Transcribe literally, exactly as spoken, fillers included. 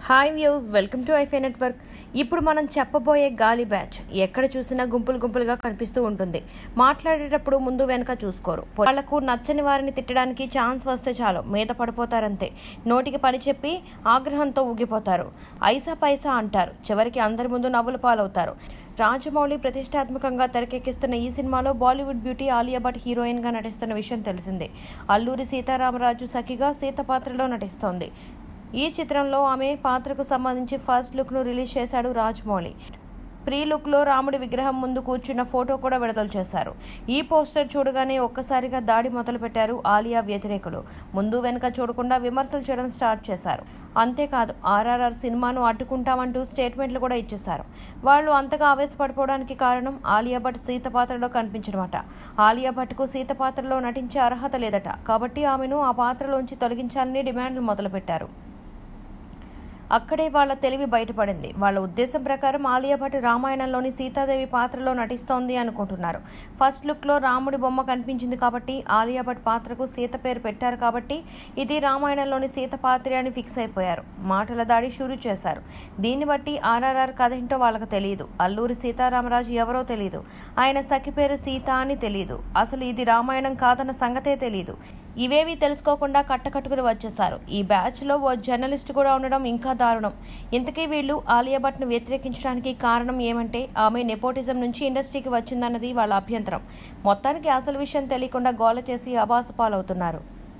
Hi views, welcome to ఐఫై network. ఇప్పుడు మనం చెప్పబోయే గాలి బ్యాచ్ ఎక్కడ చూసినా గుంపులు గుంపులుగా కనిపిస్తూ ఉంటుంది. మాట్లాడేటప్పుడు ముందు వెనక చూసుకోరు. వాళ్లకు నచ్చని వారిని తిట్టడానికి ఛాన్స్ వస్తే చాలు మీద పడిపోతారంతే. నోటికి పని చెప్పి ఆగ్రహంతో ఊగిపోతారు. ఐసా పైసా అంటారు. చివరికి అందరి ముందు నవ్వుల పాలవుతారు. రాజమౌళి ప్రతిష్టాత్మకంగా తెరకెక్కిస్తున్న ఈ సినిమాలో Bollywood beauty Alia Bhatt heroine గా నటిస్తున్న విషయం తెలిసిందే. అల్లూరి సీతారామరాజు సఖిగా సీత పాత్రలో నటిస్తోంది. ఈ చిత్రంలో ఆమె పాత్రకు సంబంధించి ఫస్ట్ లుక్ ను రిలీజ్ చేశాడు రాజమౌళి. ప్రీ లుక్ లో రాముడి విగ్రహం ముందు కూర్చున్న ఫోటో కూడా విడుదల చేశారు. ఈ పోస్టర్ చూడగానే ఒక్కసారిగా దాడి మొదలు పెట్టారు ఆలియా వ్యతిరేకులు. ముందు వెనుక చూడకుండా విమర్శలు చేయడం స్టార్ట్ చేశారు. అంతేకాదు, ఆర్ఆర్ఆర్ సినిమాను అడ్డుకుంటామంటూ స్టేట్మెంట్లు కూడా ఇచ్చేశారు. వాళ్ళు అంతగా ఆవేశపడిపోవడానికి కారణం ఆలియా భట్ సీత పాత్రలో కనిపించడమట. ఆలియా భట్కు సీత పాత్రలో నటించే అర్హత లేదట. కాబట్టి ఆమెను ఆ పాత్రలోంచి తొలగించాలని డిమాండ్లు మొదలుపెట్టారు. అక్కడే వాళ్ళ తెలివి బయటపడింది. వాళ్ళ ఉద్దేశం ప్రకారం ఆలియా భట్ రామాయణంలోని సీతాదేవి పాత్రలో నటిస్తోంది అనుకుంటున్నారు. ఫస్ట్ లుక్ లో రాముడి బొమ్మ కనిపించింది కాబట్టి ఆలియా భట్ పాత్రకు సీత పేరు పెట్టారు కాబట్టి ఇది రామాయణంలోని సీత పాత్ర అని ఫిక్స్ అయిపోయారు. మాటల దాడి షురూ చేశారు. దీన్ని బట్టి ఆర్ఆర్ఆర్ కథ ఏంటో వాళ్ళకు తెలియదు. అల్లూరి సీతారామరాజు ఎవరో తెలియదు. ఆయన సఖి పేరు సీత అని తెలియదు. అసలు ఇది రామాయణం కాదన్న సంగతే తెలియదు. ఇవేవి తెలుసుకోకుండా కట్టకట్టుకుని వచ్చేశారు. ఈ బ్యాచ్ లో ఓ జర్నలిస్ట్ కూడా ఉండడం ఇంకా దారుణం. ఇంతకీ వీళ్ళు ఆలియా భట్ ను వ్యతిరేకించడానికి కారణం ఏమంటే ఆమె నెపోటిజం నుంచి ఇండస్ట్రీకి వచ్చిందన్నది వాళ్ళ అభ్యంతరం. మొత్తానికి అసలు విషయం తెలియకుండా గోల చేసి అబాసు పాలవుతున్నారు.